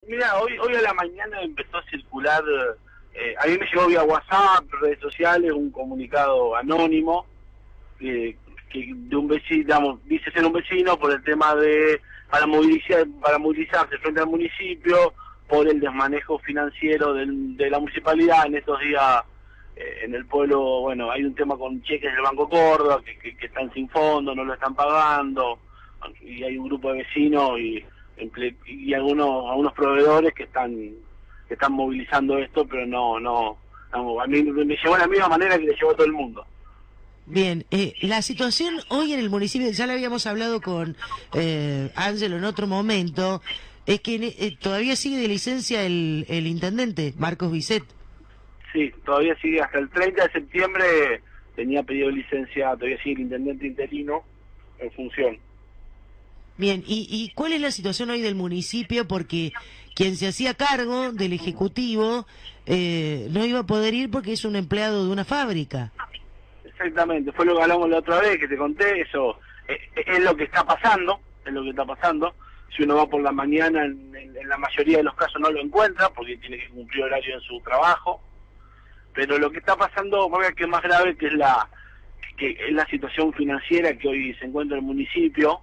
Mira, hoy a la mañana empezó a circular, a mí me llegó vía WhatsApp, redes sociales, un comunicado anónimo que de un vecino, digamos, dice ser un vecino por el tema de para movilizarse frente al municipio por el desmanejo financiero de la municipalidad en estos días. En el pueblo, bueno, hay un tema con cheques del Banco Córdoba que están sin fondo, no lo están pagando, y hay un grupo de vecinos y algunos proveedores que están movilizando esto, pero no, a mí me llevó de la misma manera que le llevó a todo el mundo. Bien, la situación hoy en el municipio, ya lo habíamos hablado con Ángelo en otro momento, es que todavía sigue de licencia el intendente, Marcos Bisset. Sí, todavía sigue hasta el 30 de septiembre, tenía pedido licencia, todavía sigue el intendente interino en función. Bien, ¿y cuál es la situación hoy del municipio? Porque quien se hacía cargo del Ejecutivo no iba a poder ir porque es un empleado de una fábrica. Exactamente, fue lo que hablamos la otra vez, que te conté, eso es lo que está pasando, es lo que está pasando. Si uno va por la mañana, en la mayoría de los casos no lo encuentra, porque tiene que cumplir horario en su trabajo, pero lo que está pasando, que es más grave, que es la situación financiera que hoy se encuentra el municipio,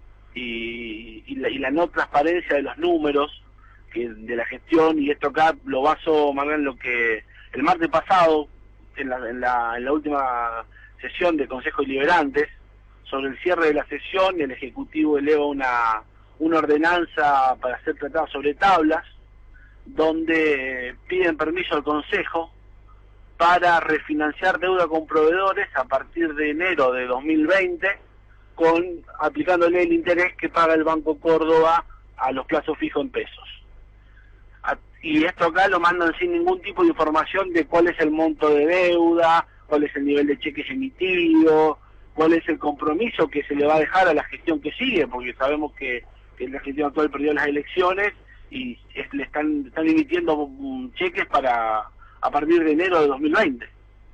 y la no transparencia de los números de la gestión. Y esto acá lo baso más bien en lo que el martes pasado, en la última sesión de Consejo Deliberantes, sobre el cierre de la sesión, el Ejecutivo eleva una ordenanza para ser tratada sobre tablas, donde piden permiso al Consejo para refinanciar deuda con proveedores a partir de enero de 2020, aplicándole el interés que paga el Banco Córdoba a los plazos fijos en pesos. Y esto acá lo mandan sin ningún tipo de información de cuál es el monto de deuda, cuál es el nivel de cheques emitidos, cuál es el compromiso que se le va a dejar a la gestión que sigue, porque sabemos que la gestión actual perdió las elecciones y le están emitiendo cheques a partir de enero de 2020.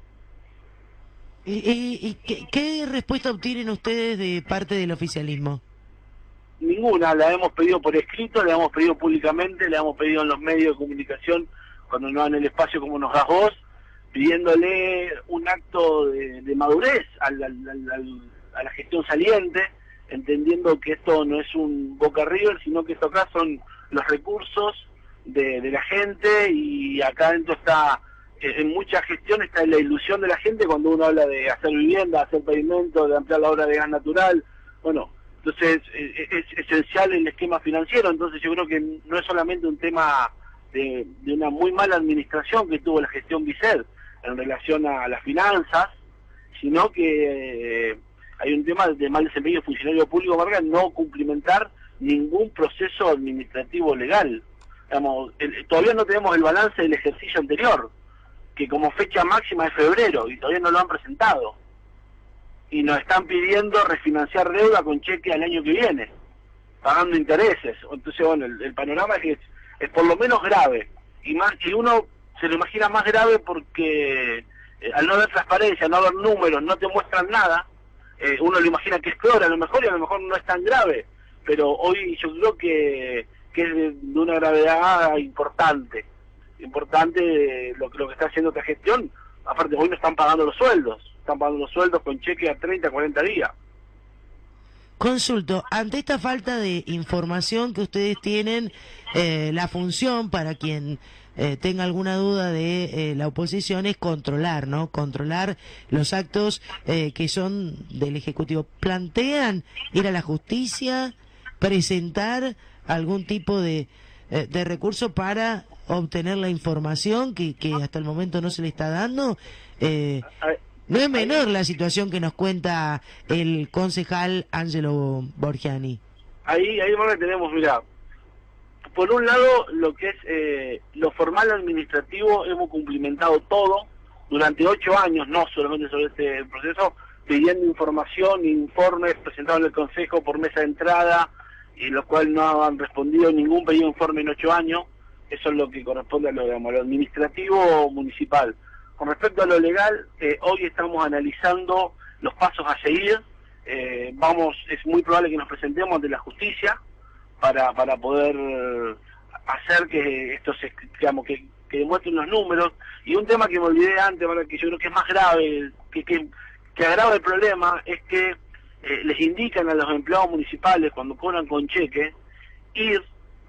¿Y qué respuesta obtienen ustedes de parte del oficialismo? Ninguna, la hemos pedido por escrito, la hemos pedido públicamente, la hemos pedido en los medios de comunicación cuando nos dan el espacio como nos das vos, pidiéndole un acto de madurez a la gestión saliente, entendiendo que esto no es un Boca River, sino que esto acá son los recursos de la gente, y acá adentro está, en mucha gestión está la ilusión de la gente cuando uno habla de hacer vivienda, hacer pavimento, de ampliar la obra de gas natural. Bueno, entonces es esencial el esquema financiero. Entonces yo creo que no es solamente un tema de una muy mala administración que tuvo la gestión Bisset en relación a las finanzas, sino que hay un tema de mal desempeño de funcionario público, no cumplimentar ningún proceso administrativo legal. Digamos, todavía no tenemos el balance del ejercicio anterior, que como fecha máxima es febrero, y todavía no lo han presentado. Y nos están pidiendo refinanciar deuda con cheque al año que viene, pagando intereses. Entonces, bueno, el panorama es por lo menos grave, y uno se lo imagina más grave porque al no haber transparencia, no haber números, no te muestran nada, uno lo imagina que es peor, a lo mejor no es tan grave, pero hoy yo creo que es de una gravedad importante lo que está haciendo esta gestión. Aparte, hoy no están pagando los sueldos con cheque a 30, 40 días. Consulto, ante esta falta de información que ustedes tienen, la función para quien tenga alguna duda de la oposición es controlar, ¿no? Controlar los actos que son del Ejecutivo. ¿Plantean ir a la justicia, presentar algún tipo de recurso para obtener la información que hasta el momento no se le está dando? No es menor la situación que nos cuenta el concejal Ángelo Borgiani. Ahí tenemos, mira, por un lado, lo que es lo formal administrativo, hemos cumplimentado todo durante 8 años, no solamente sobre este proceso, pidiendo información, informes presentados en el Consejo por mesa de entrada, y lo cual no han respondido ningún pedido de informe en 8 años. Eso es lo que corresponde a lo administrativo municipal. Con respecto a lo legal, hoy estamos analizando los pasos a seguir. Es muy probable que nos presentemos ante la justicia para poder hacer que esto se, digamos, que demuestren los números. Y un tema que me olvidé antes, ¿verdad?, que yo creo que es más grave, que agrava el problema, es que les indican a los empleados municipales cuando cobran con cheque ir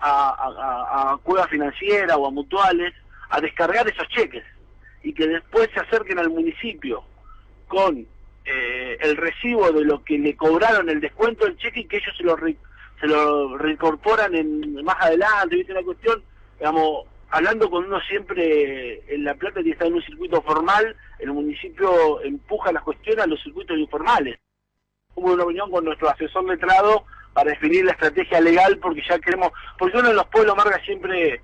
a cuevas financieras o a mutuales a descargar esos cheques y que después se acerquen al municipio con el recibo de lo que le cobraron el descuento del cheque y que ellos se lo reincorporan más adelante. ¿Viste una cuestión? Digamos, hablando con uno siempre en La Plata, que está en un circuito formal, el municipio empuja las cuestiones a los circuitos informales. Hubo una reunión con nuestro asesor letrado para definir la estrategia legal, porque ya queremos, porque uno en los pueblos, Marga, siempre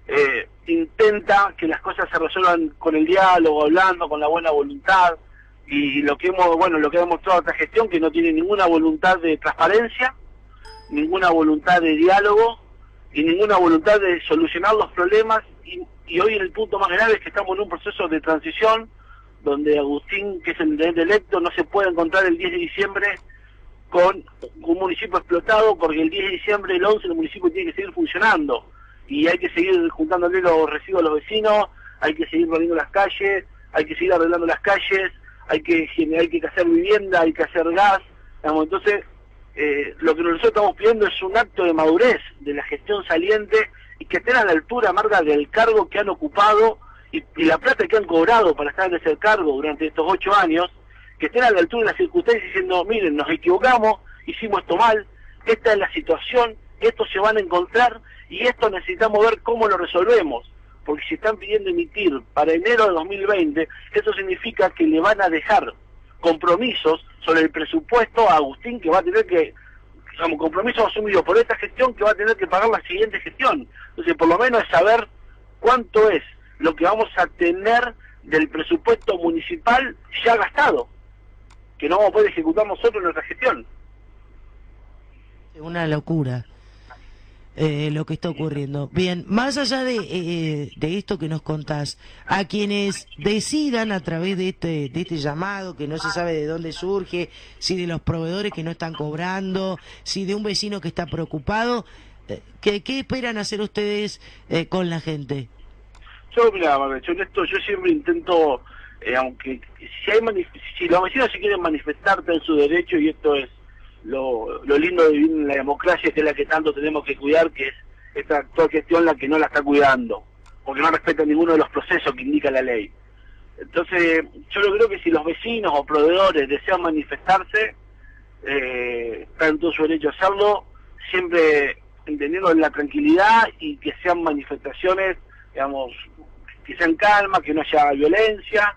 intenta que las cosas se resuelvan con el diálogo, hablando, con la buena voluntad, y lo que ha demostrado esta gestión, que no tiene ninguna voluntad de transparencia, ninguna voluntad de diálogo, y ninguna voluntad de solucionar los problemas, y hoy el punto más grave es que estamos en un proceso de transición, donde Agustín, que es el intendente electo, no se puede encontrar el 10 de diciembre con un municipio explotado, porque el 10 de diciembre, el 11, el municipio tiene que seguir funcionando, y hay que seguir juntándole los residuos a los vecinos, hay que seguir barriendo las calles, hay que seguir arreglando las calles, hay que hacer vivienda, hay que hacer gas, digamos. Entonces, lo que nosotros estamos pidiendo es un acto de madurez de la gestión saliente y que estén a la altura, Marga, del cargo que han ocupado y la plata que han cobrado para estar en ese cargo durante estos 8 años, que estén a la altura de las circunstancias diciendo, miren, nos equivocamos, hicimos esto mal, esta es la situación, esto se van a encontrar y esto necesitamos ver cómo lo resolvemos, porque si están pidiendo emitir para enero de 2020, eso significa que le van a dejar compromisos sobre el presupuesto a Agustín, que va a tener que, digamos, compromisos asumidos por esta gestión, que va a tener que pagar la siguiente gestión. Entonces, por lo menos es saber cuánto es lo que vamos a tener del presupuesto municipal ya gastado, que no vamos a poder ejecutar nosotros en nuestra gestión. Una locura lo que está ocurriendo. Bien, más allá de esto que nos contás, a quienes decidan a través de este llamado, que no se sabe de dónde surge, si de los proveedores que no están cobrando, si de un vecino que está preocupado, ¿qué esperan hacer ustedes con la gente? Yo, mira, yo siempre intento, aunque si los vecinos se quieren manifestar en su derecho, y esto es lo lindo de vivir en la democracia, que es la que tanto tenemos que cuidar, que es esta actual gestión la que no la está cuidando, porque no respeta ninguno de los procesos que indica la ley. Entonces, yo creo que si los vecinos o proveedores desean manifestarse, están en todo su derecho a hacerlo, siempre entendiendo la tranquilidad y que sean manifestaciones, digamos, que sean calmas, que no haya violencia,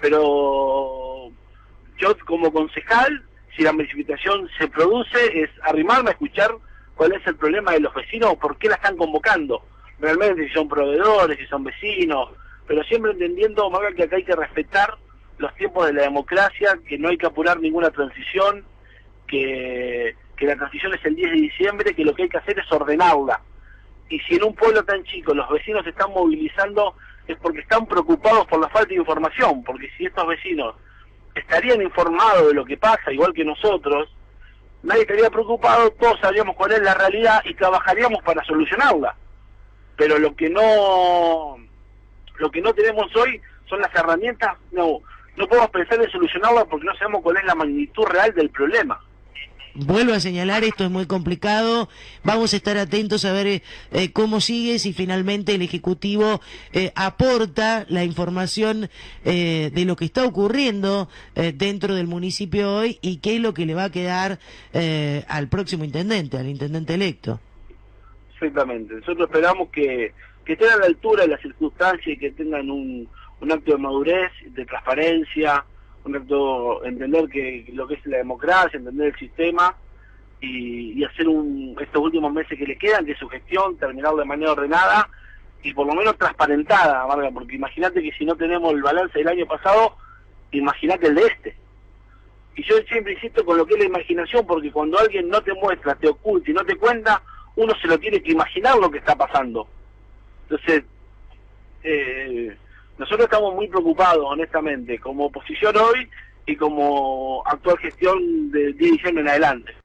pero yo como concejal, si la manifestación se produce, es arrimarme a escuchar cuál es el problema de los vecinos o por qué la están convocando. Realmente, si son proveedores, si son vecinos, pero siempre entendiendo, Maga, que acá hay que respetar los tiempos de la democracia, que no hay que apurar ninguna transición, que la transición es el 10 de diciembre, que lo que hay que hacer es ordenarla. Y si en un pueblo tan chico los vecinos se están movilizando, es porque están preocupados por la falta de información, porque si estos vecinos estarían informados de lo que pasa, igual que nosotros, nadie estaría preocupado, todos sabríamos cuál es la realidad y trabajaríamos para solucionarla. Pero lo que no tenemos hoy son las herramientas, no podemos pensar en solucionarla porque no sabemos cuál es la magnitud real del problema. Vuelvo a señalar, esto es muy complicado, vamos a estar atentos a ver cómo sigue, si finalmente el Ejecutivo aporta la información de lo que está ocurriendo dentro del municipio hoy y qué es lo que le va a quedar al próximo intendente, al intendente electo. Exactamente, nosotros esperamos que estén a la altura de las circunstancias y que tengan un acto de madurez, de transparencia, un acto, entender que lo que es la democracia, entender el sistema y hacer estos últimos meses que le quedan de su gestión, terminarlo de manera ordenada y por lo menos transparentada, Marga, porque imagínate que si no tenemos el balance del año pasado, imagínate el de este. Y yo siempre insisto con lo que es la imaginación, porque cuando alguien no te muestra, te oculta y no te cuenta, uno se lo tiene que imaginar lo que está pasando. Entonces, nosotros estamos muy preocupados, honestamente, como oposición hoy y como actual gestión del 10 de diciembre en adelante.